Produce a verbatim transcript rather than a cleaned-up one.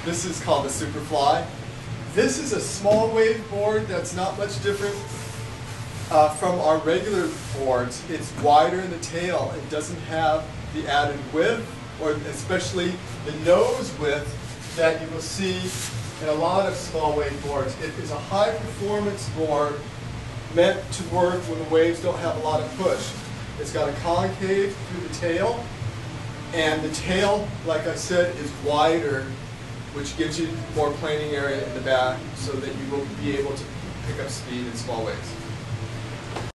This is called the Superfly. This is a small wave board that's not much different uh, from our regular boards. It's wider in the tail. It doesn't have the added width, or especially the nose width that you will see in a lot of small wave boards. It is a high performance board meant to work when the waves don't have a lot of push. It's got a concave through the tail, and the tail, like I said, is wider, which gives you more planing area in the back so that you will be able to pick up speed in small waves.